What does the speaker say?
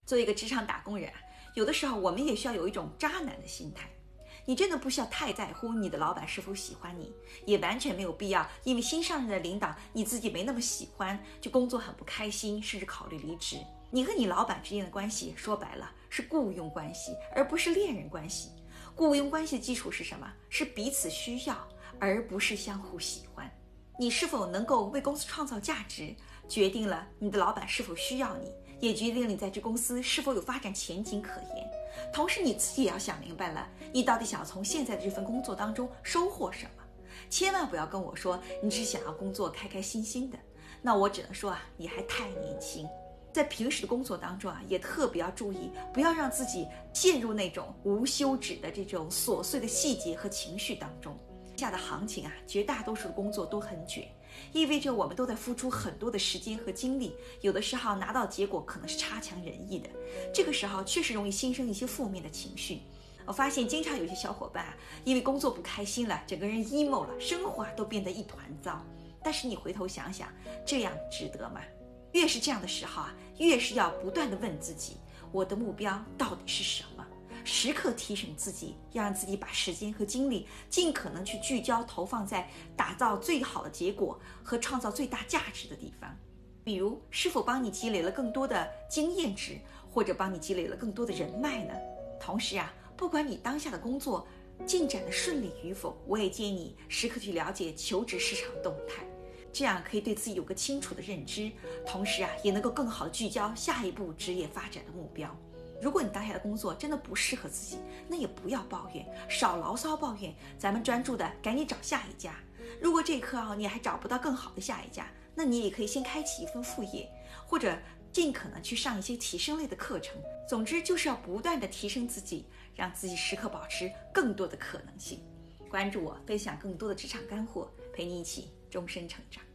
作为一个职场打工人啊，有的时候我们也需要有一种渣男的心态。你真的不需要太在乎你的老板是否喜欢你，也完全没有必要因为新上任的领导你自己没那么喜欢，就工作很不开心，甚至考虑离职。你和你老板之间的关系说白了是雇佣关系，而不是恋人关系。雇佣关系的基础是什么？是彼此需要，而不是相互喜欢。你是否能够为公司创造价值，决定了你的老板是否需要你，也决定了你在这公司是否有发展前景可言。同时你自己也要想明白了，你到底想要从现在的这份工作当中收获什么。千万不要跟我说你只想要工作开开心心的，那我只能说你还太年轻。在平时的工作当中也特别要注意，不要让自己陷入那种无休止的这种琐碎的细节和情绪当中。下的行情绝大多数的工作都很卷，意味着我们都在付出很多的时间和精力，有的时候拿到结果可能是差强人意的，这个时候确实容易心生一些负面的情绪。我发现经常有些小伙伴因为工作不开心了，整个人 emo 了，生活都变得一团糟。但是你回头想想，这样值得吗？越是这样的时候越是要不断地问自己，我的目标到底是什么？时刻提醒自己，要让自己把时间和精力尽可能去聚焦投放在打造最好的结果和创造最大价值的地方。比如是否帮你积累了更多的经验值，或者帮你积累了更多的人脉呢？同时不管你当下的工作进展的顺利与否，我也建议你时刻去了解求职市场动态，这样可以对自己有个清楚的认知，同时也能够更好的聚焦下一步职业发展的目标。如果你当下的工作真的不适合自己，那也不要抱怨，少牢骚抱怨，咱们专注的赶紧找下一家。如果这一刻你还找不到更好的下一家，那你也可以先开启一份副业，或者尽可能去上一些提升类的课程。总之就是要不断的提升自己，让自己时刻保持更多的可能性。关注我，分享更多的职场干货，陪你一起终身成长。